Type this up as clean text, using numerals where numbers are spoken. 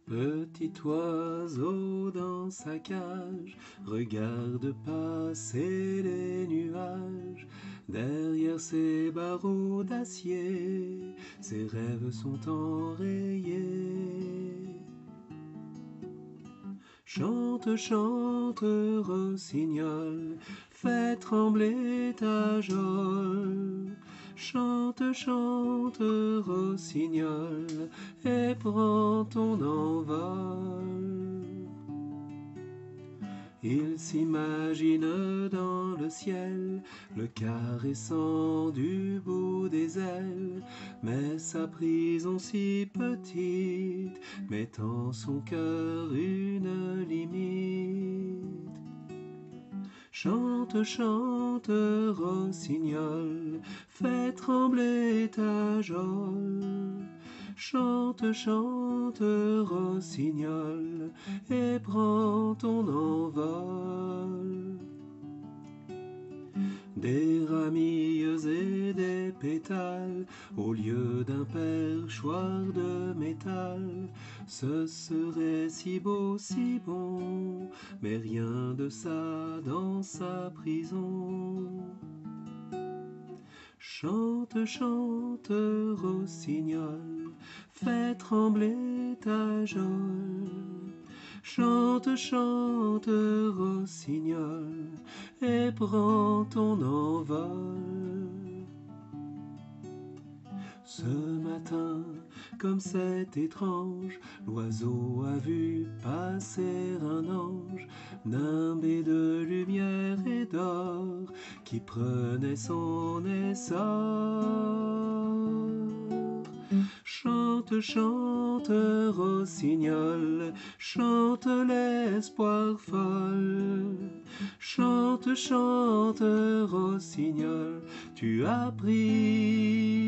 Petit oiseau dans sa cage, regarde passer les nuages. Derrière ses barreaux d'acier, ses rêves sont enrayés. Chante, chante, rossignol, fais trembler ta geôle. Chante, chante, rossignol, et prends ton envol. Il s'imagine dans le ciel, le caressant du bout des ailes, mais sa prison si petite met en son cœur une limite. Chante, chante, rossignol, fais trembler ta geôle. Chante, chante, rossignol, et prends ton envol. Des ramilles et des pétales, au lieu d'un perchoir de métal, ce serait si beau, si bon, mais rien de ça dans sa prison. Chante, chante, rossignol, fais trembler ta geôle. Chante, chante, rossignol, et prends ton envol. Ce matin, comme c'est étrange, l'oiseau a vu passer un ange, nimbé de lumière et d'or, qui prenait son essor. Chante, chante, rossignol, chante l'espoir fol. Chante, chante, rossignol, tu as pris